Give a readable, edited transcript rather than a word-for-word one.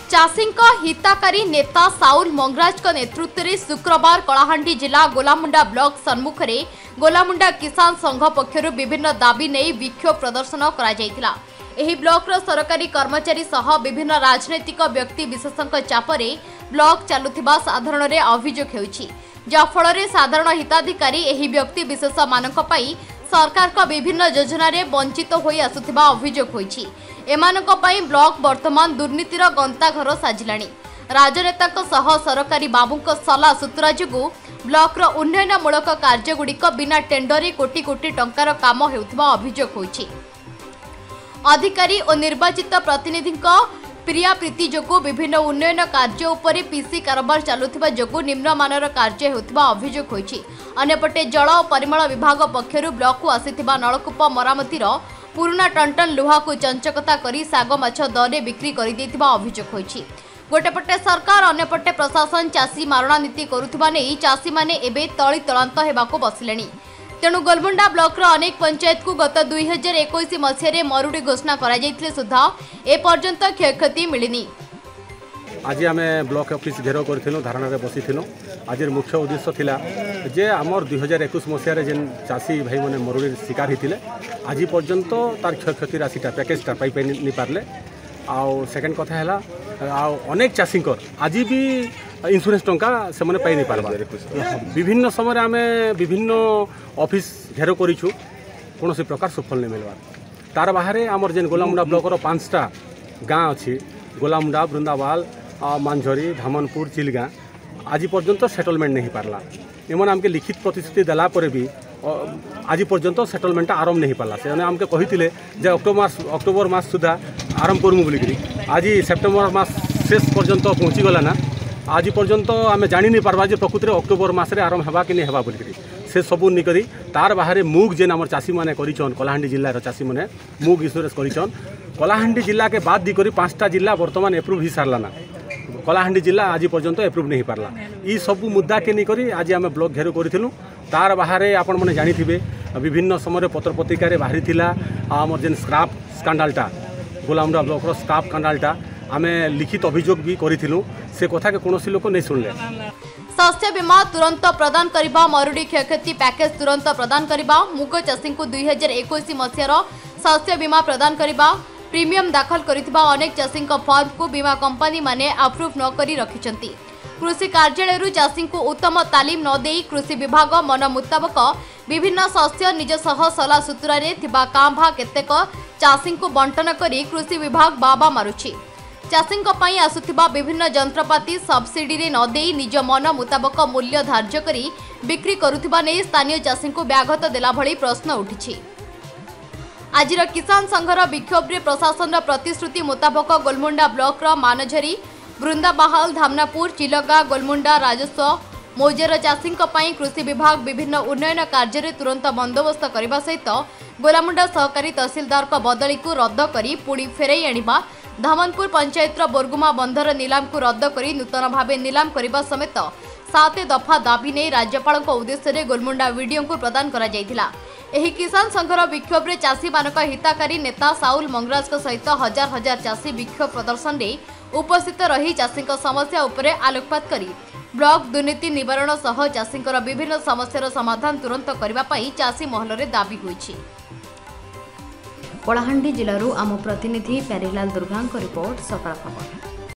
चाषीଙ୍କ हिताकारी नेता साउल मंगराज नेतृत्व में शुक्रवार कलाहांडी जिला गोलामुंडा ब्लॉक सम्मुख में गोलामुंडा किसान संघ पक्षर विभिन्न दाबी नहीं विक्षोभ प्रदर्शन करा ब्लॉक सरकारी कर्मचारी सह विभिन्न राजनैतिक व्यक्ति विशेषों चापरे ब्लॉक चलुथिबा साधारण रे अभियोग हेउछि जाफल साधारण हिताधिकारी एही व्यक्ति विशेष मानक पई सरकार का विभिन्न योजना रे वंचित होई आसुथिबा अभियोग होइछि। एमानक पई ब्लॉक वर्तमान दुर्नीतिर गंताघर साजिलाणी। राजनेता सह सरकारी बाबूंक सला सूत्रा जोगु ब्लॉक रो उन्नयनमूलक कार्यगुड़िक बिना टेंडर कोटी कोटी टंकार काम हेउथिबा अभियोग होइछि। अधिकारी और निर्वाचित प्रतिनिधि प्रिया प्रीति जोगु विभिन्न उन्नयन कार्य उपरे पीसी कारबार चलुथिबा जोगु निम्नमानर कार्य हेउथिबा अभियोग होइछि। अन्यपटे जल और परिमल विभाग पक्षरु ब्लॉक को आसिथिबा नलकूप मरामतिर पुराना टनटन लुहा को चंचकता करी साग माछ दरे बिक्री करि दैथिबा अभियोग होइछि। गोटेपटे सरकार अन्यपटे प्रशासन चाषी मारणा नीति करुथिबा नै चाषी माने एबे तळी तळांत हेबाको बसिलेनी। तेणु गोलमुंडा ब्लॉक अनेक पंचायत को गत 2021 मसीह मरुड़ी घोषणा करा सुधा एपर्यंत क्षयक्षति मिलनी। आज आम ब्लॉक ऑफिस घेराव करूँ धारणा बसी आज मुख्य उद्देश्य थिला जे आमर 2021 मसीह जेन चाषी भाई मैंने मरुड़ी शिकार होते आज पर्यंत तार क्षयक्षति राशिटा पैकेजटा पाई नहीं पारे। आउ सेकेंड कथा है अनेक चाषी आज भी इंश्योरेंस टंका से मैंने पाई नहीं पार्बा। विभिन्न समय आम विभिन्न ऑफिस घेराव करूँ कौन प्रकार सुफल नहीं मिलवा। तार बाहर आमर जेन गोलामुंडा ब्लॉक 5टा गाँ अच्छी गोलामुंडा बृंदावाल मांझरी धामनपुर चिलगाँ आज पर्यंत सेटलमेंट नहीं पारला। एमन आमके लिखित प्रतिश्रुति देला पर भी आज पर्यंत सेटलमेंट आरंभ नहीं पाला। से आमके कही जे अक्टोबर मास सुधा आरंभ करूँ बोलिकी आज सेप्टेम्बर मास शेष पर्यंत पहुँची गला ना आज पर्यंत आम जानी नहीं पार्बा प्रकृति में अक्टोबर मसरे आरंभ होगा कि नहीं होगा बोलिकी से सबू निकरी तार बाहर मूग जेन आम चाषी मैंने कर कलाहांडी जिलार चाषी मैंने मूग इंश्योरेंस कर कलाहांडी जिला के बाद दी 5टा जिला बर्तमान एप्रुव हो सारलाना। कलाहांडी जिला आज पर्यंत एप्रुव नहीं पारला। ये सबू मुद्दा के नहीं आज आम ब्लॉक घेराव करूँ। तार बाहर आपण मैंने जानी विभिन्न समय पत्र पत्रिकार बाहरी आम जेन स्क्राप स्कांडालटा गोलामुंडा ब्लॉक स्क्राप स्कांडालटा आम लिखित अभियोग भी करूँ से कथा के कौन लोक नहीं शुणले। शस्य बीमा तुरंत प्रदान करबा मरुड़ी क्षयक्षति पैकेज तुरंत प्रदान करबा मुग चाषी को 2021 मसीहार शस्य बीमा प्रदान करबा प्रीमियम दाखल करिथिबा अनेक चाषी फॉर्म को बीमा कंपनी माने अप्रूव न करी रखिछंती। कृषि कार्यालय चाषी को उत्तम तालीम न देई कृषि विभाग मन मुताबक विभिन्न शस्य निज सह सला सूत्रा रे थिबा कांभा केतेक चाषी को बंटन करी कृषि विभाग बाबा मारुछि। चाषी आसुथिबा विभिन्न जंत्रपाति सब्सिडी रे न देई निज मन मुताबक मूल्य धार्य करी बिक्री करुथिबा नै स्थानीय चाषी को व्याघत देला भली प्रश्न उठिछि। आजिर किसान संघर विक्षोभ रे प्रशासन प्रतिश्रुति मुताबक गोलमुंडा ब्लॉक मानझरी बृंदाबाहाल धामनापुर चिलगा गोलमुंडा राजस्व मौजेर चाषी कृषि विभाग विभिन्न उन्नयन कार्य तुरंत बंदोबस्त करने सहित गोलामुंडा सहकारी तहसीलदार को बदली को रद्द करी पुणी फेरई आनिबा धामनपुर पंचायत बोरगुमा बंधर नीलाम को रद्द करी नूतन भाव नीलाम करने समेत 7 दफा दाबी नहीं राज्यपाल उद्देश्य गोलमुंडा वीडियो को प्रदान करा जायथिला। एही किसान संघर विक्षोभ रे चाषी मानक हिताकारी नेता साउल मंगराज सहित हजार हजार चाषी विक्षोभ प्रदर्शन रे उपस्थित रही चाषी समस्या उपरे आलोकपात करी ब्लॉक दुर्नीति निवारण सह चाषी विभिन्न समस्यार समाधान तुरंत करने चाषी महल रे दाबी होइछि। कलाहांडी जिलारू आम प्रतिनिधि प्यारीलाल दुर्गांक रिपोर्ट सकाळ खबर।